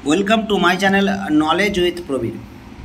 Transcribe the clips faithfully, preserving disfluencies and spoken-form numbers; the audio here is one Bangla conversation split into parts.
Welcome to my channel knowledge with Prabir.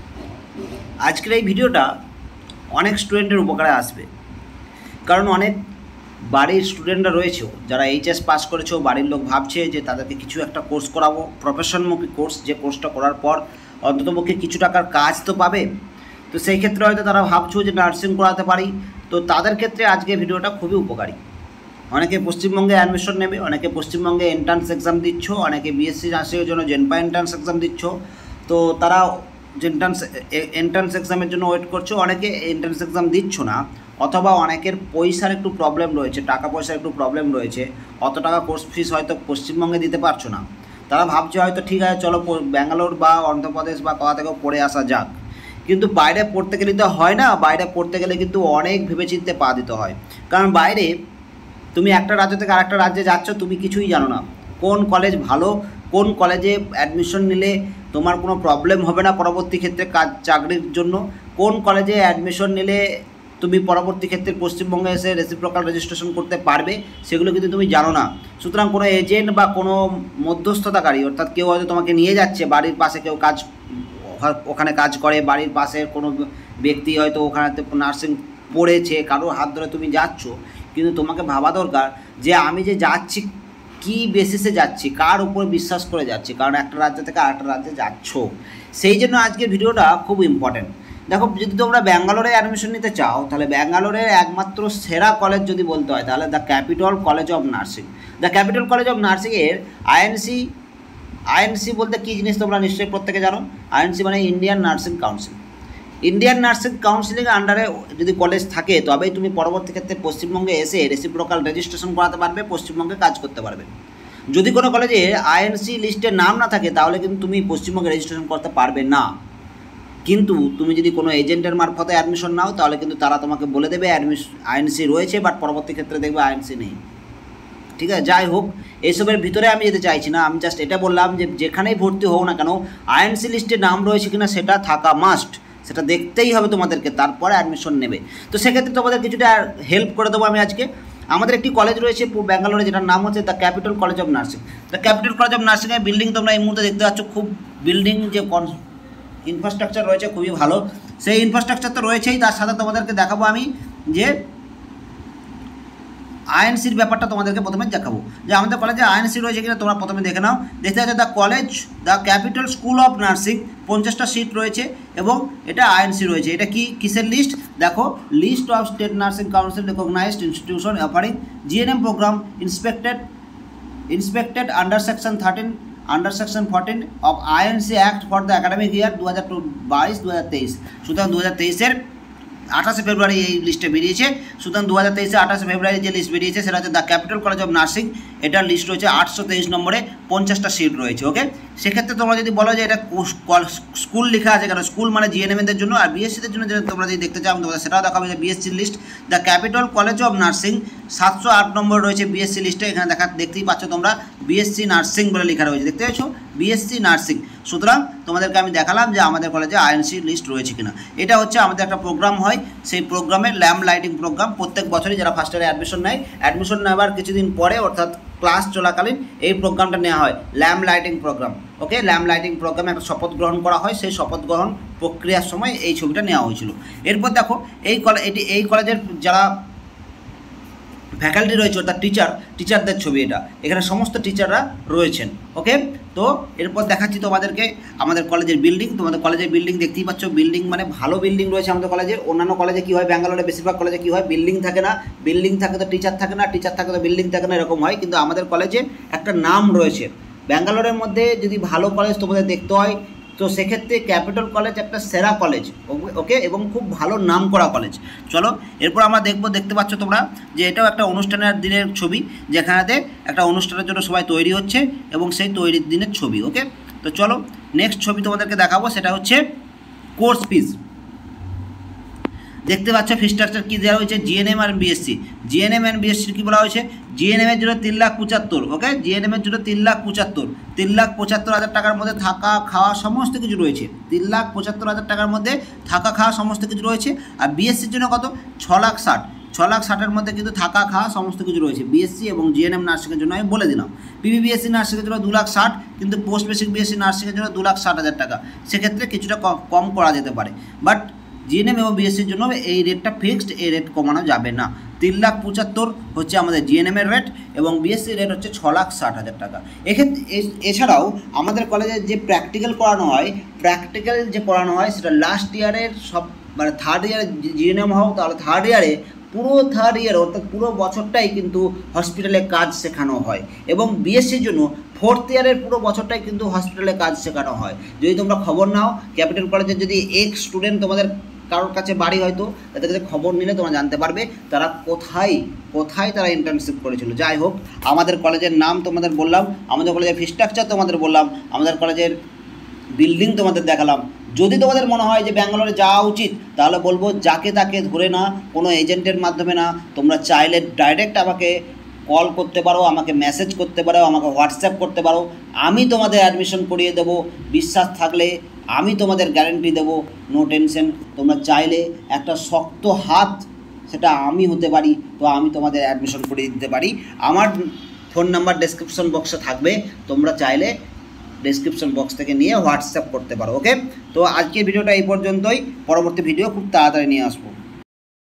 আজকের এই ভিডিওটা অনেক স্টুডেন্টের উপকারে আসবে, কারণ অনেক বাড়ির স্টুডেন্টরা রয়েছে যারা এইচএস পাস করেছে, বাড়ির লোক ভাবছে যে তাদেরকে কিছু একটা কোর্স করাবো, প্রফেশনমুখী কোর্স, যে কোর্সটা করার পর অন্ততপক্ষে কিছু টাকার কাজ তো পাবে। তো সেই ক্ষেত্রে হয়তো তারা ভাবছো যে নার্সিং করাতে পারি, তো তাদের ক্ষেত্রে আজকে ভিডিওটা খুবই উপকারী। অনেকে পশ্চিমবঙ্গে অ্যাডমিশন নেবে, অনেকে পশ্চিমবঙ্গে এন্ট্রান্স এক্সাম দিচ্ছ, অনেকে বিএসসি নার্সিংয়ের জন্য জেনপা এন্ট্রান্স এক্সাম দিচ্ছ, তো তারা এন্ট্রান্স এন্ট্রান্স এক্সামের জন্য ওয়েট করছো, অনেকে এন্ট্রান্স এক্সাম দিচ্ছ না, অথবা অনেকের পয়সার একটু প্রবলেম রয়েছে, টাকা পয়সার একটু প্রবলেম রয়েছে, অত টাকা কোর্স ফিস হয়তো পশ্চিমবঙ্গে দিতে পারছো না। তারা ভাবছে হয়তো ঠিক আছে চলো ব্যাঙ্গালোর বা অন্ধ্রপ্রদেশ বা কোথা থেকেও পড়ে আসা যাক, কিন্তু বাইরে পড়তে গেলে তো হয় না। বাইরে পড়তে গেলে কিন্তু অনেক ভেবেচিন্তে পা দিতে হয়, কারণ বাইরে তুমি একটা রাজ্য থেকে আরেকটা রাজ্যে যাচ্ছ, তুমি কিছুই জানো না কোন কলেজ ভালো, কোন কলেজে অ্যাডমিশন নিলে তোমার কোনো প্রবলেম হবে না পরবর্তী ক্ষেত্রে কাজ চাকরির জন্য, কোন কলেজে অ্যাডমিশন নিলে তুমি পরবর্তী ক্ষেত্রে পশ্চিমবঙ্গে এসে রেসিপ্রোকাল রেজিস্ট্রেশন করতে পারবে, সেগুলো কিন্তু তুমি জানো না। সুতরাং কোনো এজেন্ট বা কোনো মধ্যস্থতাকারী, অর্থাৎ কেউ হয়তো তোমাকে নিয়ে যাচ্ছে, বাড়ির পাশে কেউ কাজ ওখানে কাজ করে, বাড়ির পাশের কোনো ব্যক্তি হয়তো ওখানে নার্সিং পড়েছে, কারোর হাত ধরে তুমি যাচ্ছ, কিন্তু তোমাকে ভাবা দরকার যে আমি যে যাচ্ছি কী বেসিসে যাচ্ছি, কার উপর বিশ্বাস করে যাচ্ছি, কারণ একটা রাজ্য থেকে আরেকটা রাজ্যে যাচ্ছ। সেই জন্য আজকের ভিডিওটা খুব ইম্পর্টেন্ট। দেখো, যদি তোমরা ব্যাঙ্গালোরে অ্যাডমিশন নিতে চাও, তাহলে ব্যাঙ্গালোরের একমাত্র সেরা কলেজ যদি বলতে হয় তাহলে the capital college of nursing. The capital college of নার্সিংয়ের আইএনসি আইএনসি বলতে কী জিনিস তোমরা নিশ্চয়ই প্রত্যেকে জানো। আইএনসি মানে Indian nursing council. Indian nursing counselling আন্ডারে যদি কলেজ থাকে, তবেই তুমি পরবর্তী ক্ষেত্রে পশ্চিমবঙ্গে এসে রেসিপ্রোকাল রেজিস্ট্রেশন করাতে পারবে, পশ্চিমবঙ্গে কাজ করতে পারবে। যদি কোনো কলেজে আইএনসি লিস্টে নাম না থাকে, তাহলে কিন্তু তুমি পশ্চিমবঙ্গে রেজিস্ট্রেশন করতে পারবে না। কিন্তু তুমি যদি কোনো এজেন্টের মারফতে অ্যাডমিশন নাও, তাহলে কিন্তু তারা তোমাকে বলে দেবে অ্যাডমিশন আইএনসি রয়েছে, বাট পরবর্তী ক্ষেত্রে দেখবে আইএনসি নেই। ঠিক আছে, যাই হোক, এইসবের ভিতরে আমি যেতে চাইছি না। আমি জাস্ট এটা বললাম যে যেখানেই ভর্তি হও না কেন, আইএনসি লিস্টে নাম রয়েছে কিনা সেটা থাকা মাস্ট, সেটা দেখতেই হবে তোমাদেরকে, তারপরে অ্যাডমিশন নেবে। তো সেক্ষেত্রে তোমাদের কিছুটা হেল্প করে দেবো আমি আজকে। আমাদের একটি কলেজ রয়েছে ব্যাঙ্গালোরে, যেটার নাম হচ্ছে the capital college of nursing. The capital college of নার্সিংয়ের বিল্ডিং তোমরা এই মুহূর্তে দেখতে পাচ্ছ, খুব বিল্ডিং যে ইনফ্রাস্ট্রাকচার রয়েছে খুবই ভালো। সেই ইনফ্রাস্ট্রাকচার তো রয়েছেই, তার সাথে তোমাদেরকে দেখাবো আমি যে আইএনসির ব্যাপারটা তোমাদেরকে প্রথমে দেখাবো, যে আমাদের কলেজে আইএনসি রয়েছে কিনা তোমরা প্রথমে দেখে নাও। দেখতে পাচ্ছ the college the capital school of nursing, পঞ্চাশটা সিট রয়েছে এবং এটা আইএনসি রয়েছে। এটা কি কিসের লিস্ট দেখো, list of state nursing council recognized institution offering GNM program inspected inspected under section thirteen under section fourteen of INC act for the academic year দু হাজার বাইশ দু হাজার তেইশ। সুতরাং দু হাজার তেইশের আঠাশে ফেব্রুয়ারি এই লিস্টে বেরিয়েছে। সুতরাং দু হাজার তেইশে আঠাশে ফেব্রুয়ারি যে লিস্ট বেরিয়েছে সেটা হচ্ছে the capital college of nursing. এটার লিস্ট রয়েছে আটশো তেইশ নম্বরে, পঞ্চাশটা সিট রয়েছে। ওকে, সেক্ষেত্রে তোমরা যদি বলো যে এটা স্কুল লেখা আছে, কারণ স্কুল মানে জিএনএমদের জন্য, আর বিএসসিদের জন্য যেটা তোমরা যদি দেখতে চাও তোমাদের সেটাও দেখাবে যে বিএসসির list the capital college of nursing, সাতশো আট নম্বর রয়েছে বিএসসি লিস্টে। এখানে দেখা দেখতেই পাচ্ছ তোমরা বিএসসি নার্সিং বলে লেখা রয়েছে, দেখতে পাচ্ছ বিএসসি নার্সিং। সুতরাং তোমাদেরকে আমি দেখালাম যে আমাদের কলেজে আইএনসি লিস্ট রয়েছে কিনা। এটা হচ্ছে আমাদের একটা প্রোগ্রাম হয়, সেই প্রোগ্রামের ল্যাম্প লাইটিং প্রোগ্রাম প্রত্যেক বছরই যারা ফার্স্ট ইয়ারে অ্যাডমিশন নেয়, অ্যাডমিশন নেওয়ার কিছুদিন পরে অর্থাৎ ক্লাস চলাকালীন এই প্রোগ্রামটা নেওয়া হয়, lamp lighting program. Okay, lamp lighting প্রোগ্রামে একটা শপথ গ্রহণ করা হয়, সেই শপথ গ্রহণ প্রক্রিয়ার সময় এই ছবিটা নেওয়া হয়েছিল। এরপর দেখো এই কলেজ এটি এই কলেজের যারা ফ্যাকাল্টি রয়েছে অর্থাৎ টিচার টিচারদের ছবি, এটা এখানে সমস্ত টিচাররা রয়েছেন। ওকে, তো এরপর দেখাচ্ছি তোমাদেরকে আমাদের কলেজের বিল্ডিং। তোমাদের কলেজের বিল্ডিং দেখতেই পাচ্ছ, বিল্ডিং মানে ভালো বিল্ডিং রয়েছে আমাদের কলেজের। অন্যান্য কলেজে কী হয়, ব্যাঙ্গালোরে বেশিরভাগ কলেজে কী হয়, বিল্ডিং থাকে না, বিল্ডিং থাকে তো টিচার থাকে না, টিচার থাকে তো বিল্ডিং থাকে না, এরকম হয়। কিন্তু আমাদের কলেজে একটা নাম রয়েছে, ব্যাঙ্গালোরের মধ্যে যদি ভালো কলেজ তোমাদের দেখতে হয়, তো সেক্ষেত্রে ক্যাপিটাল কলেজ একটা সেরা কলেজ। ওকে, এবং খুব ভালো নাম করা কলেজ। চলো এরপর আমরা দেখবো, দেখতে পাচ্ছ তোমরা যে এটাও একটা অনুষ্ঠানের দিনের ছবি, যেখানেতে একটা অনুষ্ঠানের জন্য সবাই তৈরি হচ্ছে এবং সেই তৈরির দিনের ছবি। ওকে, তো চলো নেক্সট ছবি তোমাদেরকে দেখাবো, সেটা হচ্ছে কোর্স ফিস। দেখতে পাচ্ছ ফি স্ট্রাকচার কী দেওয়া হয়েছে, জিএনএম আর বিএসসি। জিএনএম অ্যান্ড বিএসসির কী বলা হয়েছে, জিএনএমের জন্য তিন লাখ পঁচাত্তর। ওকে, জিএনএমের জন্য তিন লাখ পঁচাত্তর তিন লাখ পঁচাত্তর হাজার টাকার মধ্যে থাকা খাওয়া সমস্ত কিছু রয়েছে। তিন লাখ পঁচাত্তর হাজার টাকার মধ্যে থাকা খাওয়া সমস্ত কিছু রয়েছে। আর বিএসসির জন্য কত, ছ লাখ ষাট। ছ লাখ ষাটের মধ্যে কিন্তু থাকা খাওয়া সমস্ত কিছু রয়েছে। বিএসসি এবং জিএনএম নার্সিংয়ের জন্য আমি বলে দিলাম। পিবিবিএসসি নার্সিংয়ের জন্য দু লাখ ষাট, কিন্তু পোস্ট বেসিক বিএসসি নার্সিংয়ের জন্য দু লাখ ষাট হাজার টাকা, সেক্ষেত্রে কিছুটা কম করা যেতে পারে। বাট জিএনএম এবং বিএসসির জন্য এই রেটটা ফিক্সড, এই রেট কমানো যাবে না। তিন লাখ পঁচাত্তর হচ্ছে আমাদের জিএনএমের রেট এবং বিএসসির রেট হচ্ছে ছ লাখ ষাট হাজার টাকা। এক্ষেত্রে এছাড়াও আমাদের কলেজে যে প্র্যাকটিক্যাল করানো হয়, প্র্যাকটিক্যাল যে পড়ানো হয় সেটা লাস্ট ইয়ারের সব মানে থার্ড ইয়ারে জিএনএম হোক তাহলে থার্ড ইয়ারে পুরো থার্ড ইয়ার অর্থাৎ পুরো বছরটাই কিন্তু হসপিটালে কাজ শেখানো হয় এবং বিএসসির জন্য ফোর্থ ইয়ারের পুরো বছরটাই কিন্তু হসপিটালে কাজ শেখানো হয়। যদি তোমরা খবর নাও ক্যাপিটাল কলেজের যদি এক স্টুডেন্ট তোমাদের কারোর কাছে বাড়ি হয়তো, তাদের কাছে খবর নিলে তোমরা জানতে পারবে তারা কোথায় কোথায় তারা ইন্টার্নশিপ করেছিল। যাই হোক, আমাদের কলেজের নাম তোমাদের বললাম, আমাদের কলেজের ফি স্ট্রাকচার তোমাদের বললাম, আমাদের কলেজের বিল্ডিং তোমাদের দেখালাম। যদি তোমাদের মনে হয় যে ব্যাঙ্গালোরে যাওয়া উচিত, তাহলে বলবো যাকে তাকে ধরে না, কোনো এজেন্টের মাধ্যমে না, তোমরা চাইলে ডাইরেক্ট আমাকে কল করতে পারো, আমাকে মেসেজ করতে পারো, আমাকে হোয়াটসঅ্যাপ করতে পারো, আমি তোমাদের অ্যাডমিশন করিয়ে দেবো। বিশ্বাস থাকলে আমি তোমাদের গ্যারেন্টি দেবো, নো টেনশন। তোমরা চাইলে একটা শক্ত হাত, সেটা আমি হতে পারি, তো আমি তোমাদের অ্যাডমিশন করিয়ে দিতে পারি। আমার ফোন নাম্বার ডেসক্রিপশন বক্সে থাকবে, তোমরা চাইলে ডেসক্রিপশন বক্স থেকে নিয়ে হোয়াটসঅ্যাপ করতে পারো। ওকে, তো আজকের ভিডিওটা এই পর্যন্তই। পরবর্তী ভিডিও খুব তাড়াতাড়ি নিয়ে আসবো।